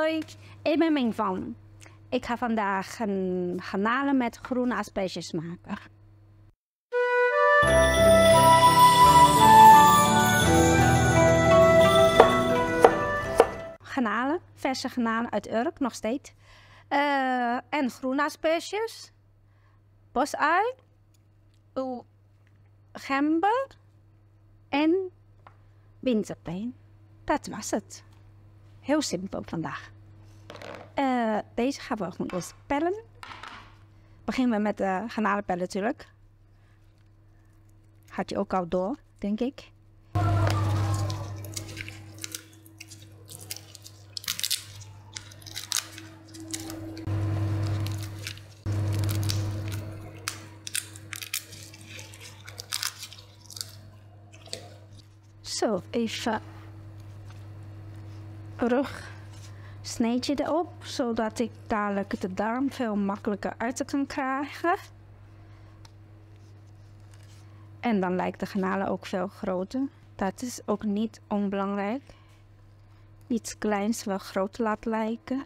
Hoi, ik ben Ming van. Ik ga vandaag een garnalen met groene asperges maken. Garnalen, verse garnalen uit Urk, nog steeds. En groene asperges, bosui, gember en winterpeen. Dat was het. Heel simpel vandaag. Deze gaan we gewoon eerst pellen. Beginnen we met de garnalenpellen natuurlijk. Gaat je ook al door, denk ik. Zo, even rugsneetje erop, zodat ik dadelijk de darm veel makkelijker uit kan krijgen. En dan lijkt de garnalen ook veel groter. Dat is ook niet onbelangrijk. Iets kleins wel groter laten lijken.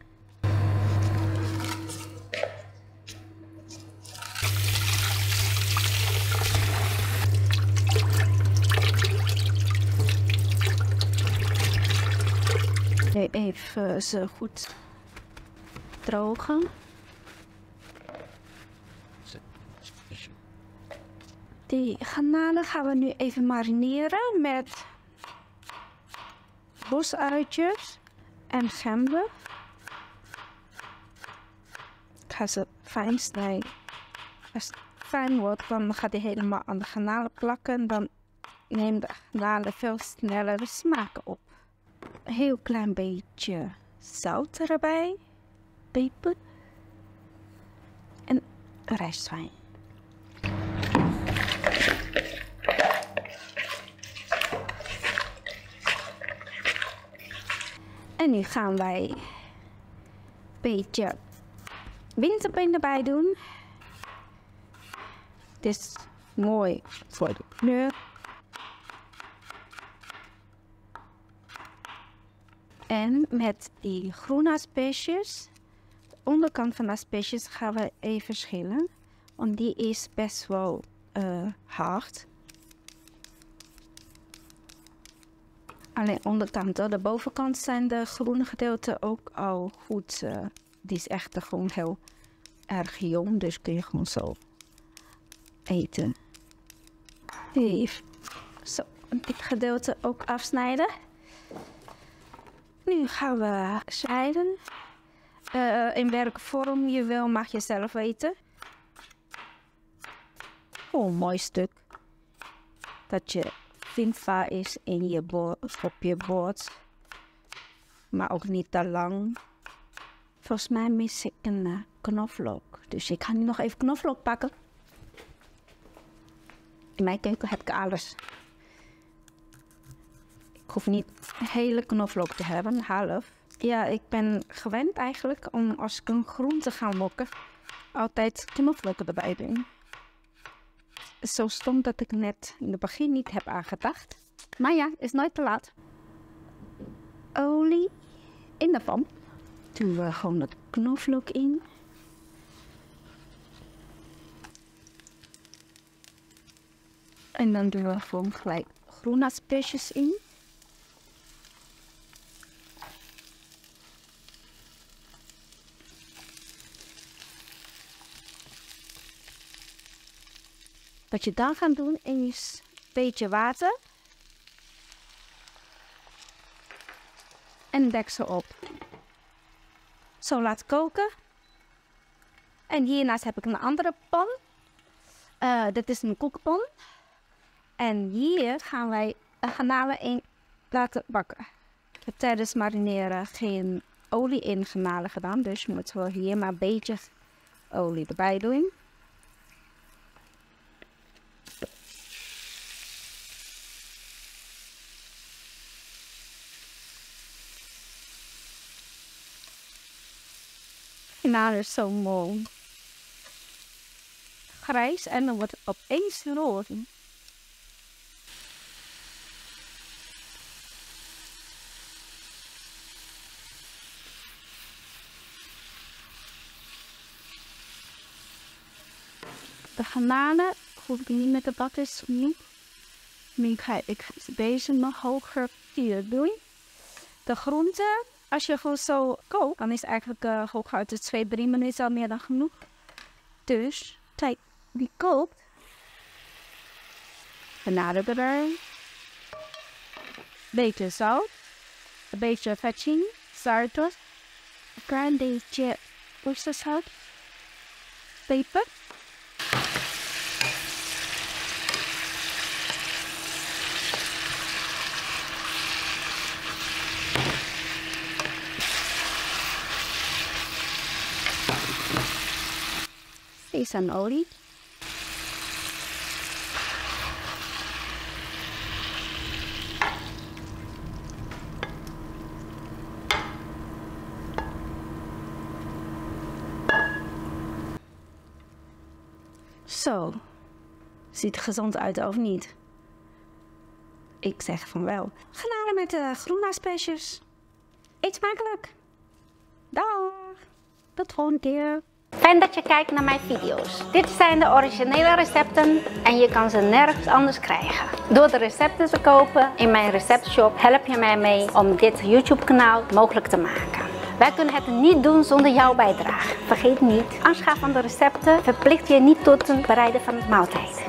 Nu even ze goed drogen. Die garnalen gaan we nu even marineren met bosuitjes en gember. Ik ga ze fijn snijden. Als het fijn wordt, dan gaat die helemaal aan de garnalen plakken. Dan neemt de garnalen veel sneller de smaak op. Een heel klein beetje zout erbij, peper en rijstwijn. En nu gaan wij een beetje winterpeen erbij doen. Dit is mooi voor de kleur. En met die groene asperges, de onderkant van de asperges gaan we even schillen. Want die is best wel hard. Alleen onderkant, de bovenkant zijn de groene gedeelten ook al goed. Die is echt gewoon heel erg jong, dus kun je gewoon zo eten. Even zo dit gedeelte ook afsnijden. Nu gaan we snijden. In welke vorm je wil, mag je zelf weten. Oh, een mooi stuk. Dat je vindbaar is in je op je bord. Maar ook niet te lang. Volgens mij mis ik een knoflook. Dus ik ga nu nog even knoflook pakken. In mijn keuken heb ik alles. Ik hoef niet hele knoflook te hebben, half. Ja, ik ben gewend eigenlijk om als ik een groente ga mokken, altijd knoflook erbij doen. Het is zo stom dat ik net in het begin niet heb aangedacht. Maar ja, is nooit te laat. Olie in de pan. Doen we gewoon de knoflook in. En dan doen we gewoon gelijk groene asperges in. Wat je dan gaat doen is een beetje water. En deksel op. Zo laten koken. En hiernaast heb ik een andere pan. Dit is een koekenpan. En hier gaan wij de garnalen in laten bakken. Ik heb tijdens marineren geen olie in garnalen gedaan. Dus moeten we hier maar een beetje olie erbij doen. Garnalen is zo mooi grijs en dan wordt het opeens roze. garnalen hoef ik niet met de bakkers genoeg. Nu ga ik deze nog hoger hier doen. De groenten, als je gewoon zo kookt, dan is eigenlijk hooguit de 2-3 minuten al meer dan genoeg. Dus, kijk, die kookt. Garnalen erbij. Beetje zout. Een beetje vetching, zout. Een klein beetje oesterzout. Peper. Sesanolie. Zo, ziet er gezond uit of niet? Ik zeg van wel. Garnalen met groenasperges. Eet smakelijk. Dag. Tot de volgende keer. Fijn dat je kijkt naar mijn video's. Dit zijn de originele recepten en je kan ze nergens anders krijgen. Door de recepten te kopen in mijn receptshop help je mij mee om dit YouTube kanaal mogelijk te maken. Wij kunnen het niet doen zonder jouw bijdrage. Vergeet niet, aanschaf van de recepten verplicht je niet tot het bereiden van het maaltijd.